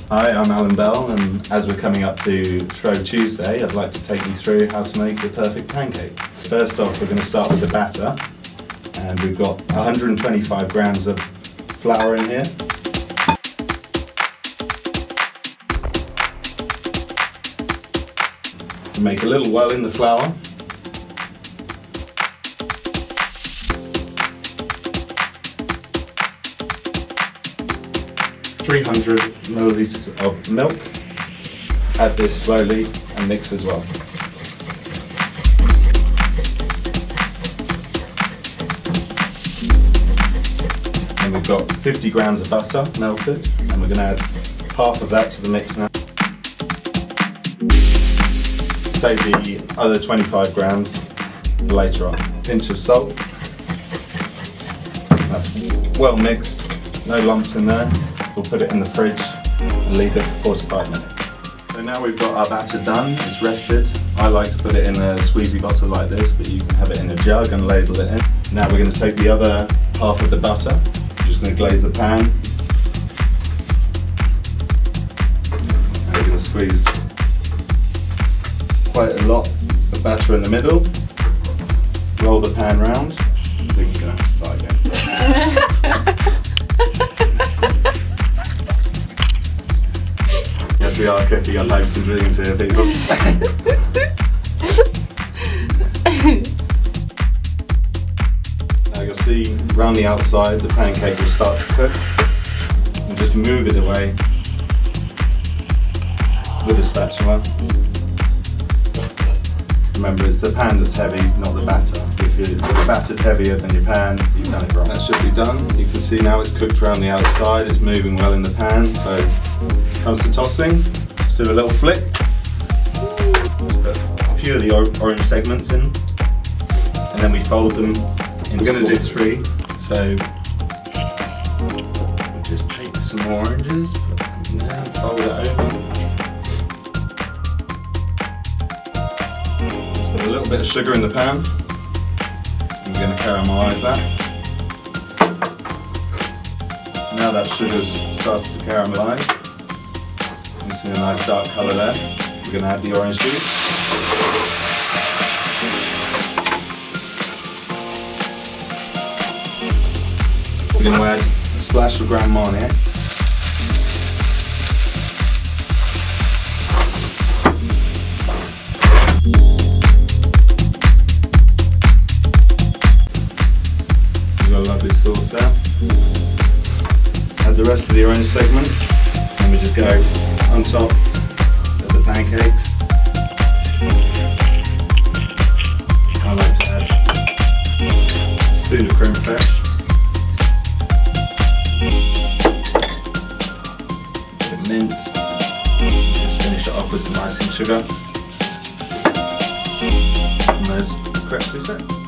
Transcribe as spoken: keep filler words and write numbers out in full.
Hi, I'm Alan Bell, and as we're coming up to Shrove Tuesday, I'd like to take you through how to make the perfect pancake. First off, we're going to start with the batter, and we've got one hundred twenty-five grams of flour in here. Make a little well in the flour. three hundred millilitres of milk. Add this slowly and mix as well. And we've got fifty grams of butter melted, and we're going to add half of that to the mix now. Save the other twenty-five grams for later on. Pinch of salt. That's well mixed, no lumps in there. We'll put it in the fridge and leave it for forty-five minutes. So now we've got our batter done, it's rested. I like to put it in a squeezy bottle like this, but you can have it in a jug and ladle it in. Now we're going to take the other half of the butter. I'm just going to glaze the pan. And we're going to squeeze quite a lot of batter in the middle. Roll the pan round. I think we're going to have to start again. Yes, we are cooking on hopes and dreams here, people. Now you'll see around the outside the pancake will start to cook. And just move it away with a spatula. Remember, it's the pan that's heavy, not the batter. If, you, if the batter's heavier than your pan, you've done it wrong. That should be done. You can see now it's cooked around the outside, it's moving well in the pan. So comes to tossing, just do a little flick. Put a few of the or orange segments in, and then we fold them into We're going to do three, so we'll just take some more oranges, put them in there, fold it over. Just put a little bit of sugar in the pan, and we're going to caramelise that. Now that sugar's started to caramelise, you see a nice dark colour there. We're going to add the orange juice. We're going to add a splash of Grand Marnier. We've got a lovely sauce there. Add the rest of the orange segments. We just go on top of the pancakes. I like to add a spoon of creme fraiche, a bit of mint, just finish it off with some icing sugar, and there's Crepe Suzette.